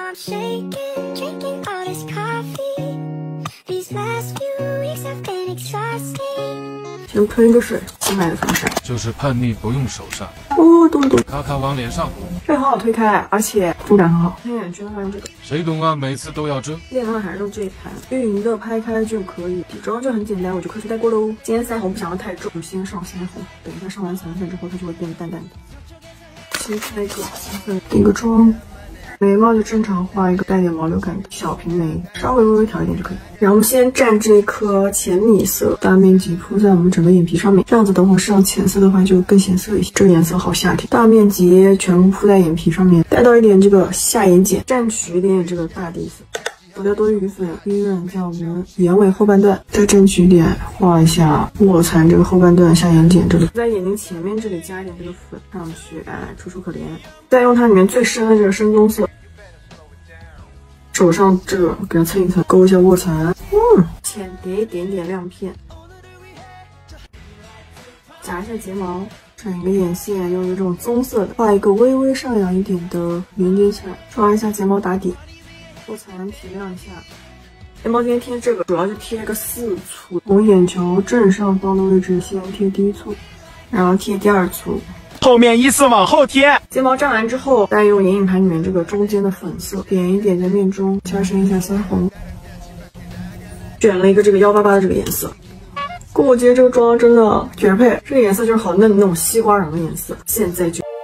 I'm shaking, drinking all this coffee. These last few weeks have been exhausting. 先喷一个水，新买的防晒， 就是叛逆不用手上。 哦，懂了懂了， 咔咔往脸上糊， 这个很好推开，而且触感很好。黑眼圈的话用这个， 谁懂啊？每次都要这。 脸上还是用这一盘，均匀的拍开就可以。底妆就很简单，我就快速带过喽。今天腮红不想要太重，就先上腮红，等一下上完散粉之后，它就会变得淡淡的。先开个散粉，定个妆。眉毛就正常画一个带点毛流感的小平眉，稍微微调一点就可以。然后我们先蘸这颗浅米色，大面积铺在我们整个眼皮上面，这样子等会上浅色的话就更显色一些。这个颜色好夏天，大面积全部铺在眼皮上面，带到一点这个下眼睑，蘸取一点这个大地色。涂掉多余粉，晕润在我们眼尾后半段，再蘸取一点画一下卧蚕这个后半段下眼睑这里，在眼睛前面这里加一点这个粉上去，楚楚可怜。再用它里面最深的这个深棕色，手上这个给它蹭一蹭，勾一下卧蚕，浅叠一点点亮片，夹一下睫毛，整一个眼线，用一个这种棕色的，画一个微微上扬一点的圆点起来，刷一下睫毛打底。卧蚕提亮一下，睫毛今天贴这个主要是贴个4簇，从眼球正上方的位置先贴第1簇，然后贴第2簇， 后面依次往后贴。 睫毛粘完之后，再用眼影盘里面这个中间的粉色点一点在面中，加深一下腮红，卷了一个这个188的这个颜色。过节这个妆真的绝配，这个颜色就是好嫩的那种西瓜瓤的颜色，现在就。